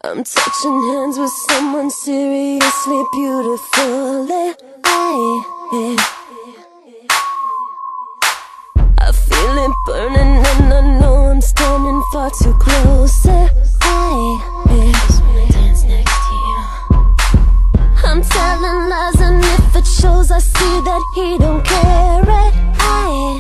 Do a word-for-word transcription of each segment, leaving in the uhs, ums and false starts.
I'm touching hands with someone seriously beautiful. I, I feel it burning and I know I'm standing far too close. I just wanna dance next to you. I'm telling lies, and if it shows, I see that he don't care. I,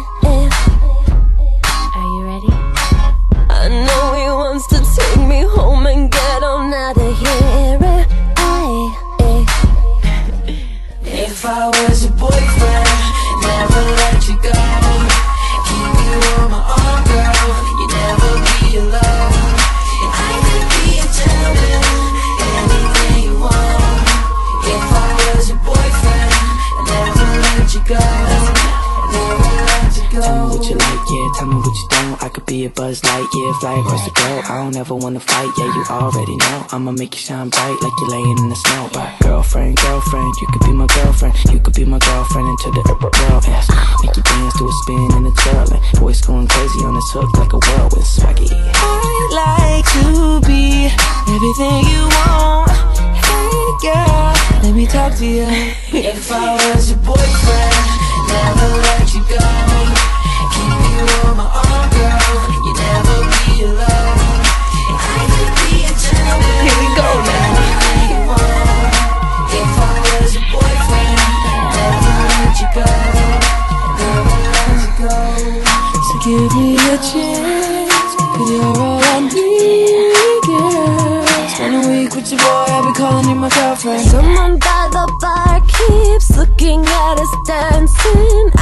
are you ready? I know he wants to take me home and get on out of here. I, if I was your boyfriend, never let you go, keep you on my arm, girl, you never be alone. I could be a gentleman, anything you want. If I was your boyfriend, never let you go, never let you go. Tell me what you like, yeah, tell me what you don't. I could be a Buzz Lightyear, fly across the globe. I don't ever wanna fight, yeah, you already know. I'ma make you shine bright like you're laying in the snow. But girlfriend, girlfriend, you could be my girlfriend. You could be my girlfriend until the world ends. Make you dance to a spin and a twirling. Voice going crazy on this hook like a whirlwind swaggy. I'd like to be everything you want. Hey girl, let me talk to you. If I was your boyfriend, never let you go, keep you on my arm, girl, you never be alone. I could be a gentleman. Here we go now. Anything you want. If I was your boyfriend, never let you go, never let you go. So give me a chance, 'cause you're all I need, girl. Spend a week with your boy, I'll be calling you my girlfriend. someone by the bar keeps looking at us dancing.